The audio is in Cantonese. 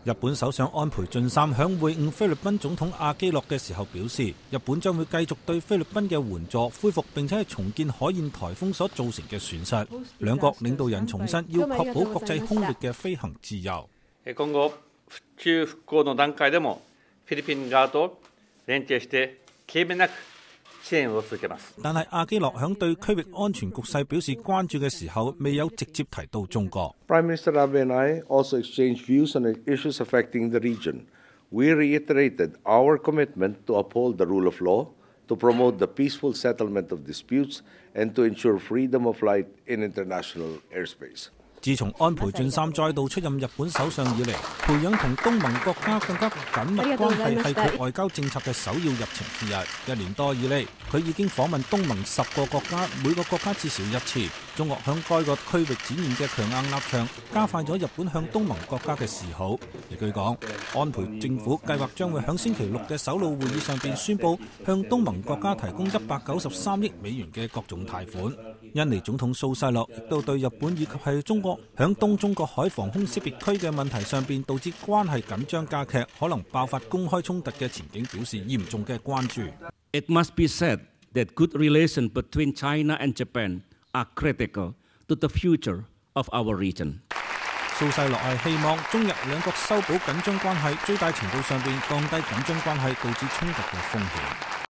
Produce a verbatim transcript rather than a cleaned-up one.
日本首相安倍晉三響會晤菲律賓總統阿基諾嘅時候表示，日本將會繼續對菲律賓嘅援助恢復並且係重建海燕颱風所造成嘅損失。兩國領導人重申要確保國際空域嘅飛行自由。 今後中復興の段階でもフィリピン側と連携して軽減なく支援を続けます。 但係阿基諾響對區域安全局勢表示關注嘅時候，未有直接提到中國。 Prime Minister Abe and I also exchanged views on issues affecting the region. We reiterated our commitment to uphold the rule of law, to promote the peaceful settlement of disputes, and to ensure freedom of flight in international airspace. 自從安倍晉三再度出任日本首相以嚟，培養同東盟國家更加緊密關係係佢外交政策嘅首要入程之一。一年多以嚟，佢已經訪問東盟十個國家，每個國家至少一次。中國向該個區域展現嘅強硬立場，加快咗日本向東盟國家嘅示好。而據講，安倍政府計劃將會響星期六嘅首腦會議上邊宣布，向東盟國家提供一百九十三億美元嘅各種貸款。印尼總統蘇西洛亦都對日本以及係中國響東中國海防空識別區嘅問題上邊導致關係緊張加劇，可能爆發公開衝突嘅前景表示嚴重嘅關注。 It must be said that good relations between China and Japan are critical to the future of our region. 蘇西洛係希望中日兩國修補緊張關係，最大程度上邊降低緊張關係導致衝突嘅風險。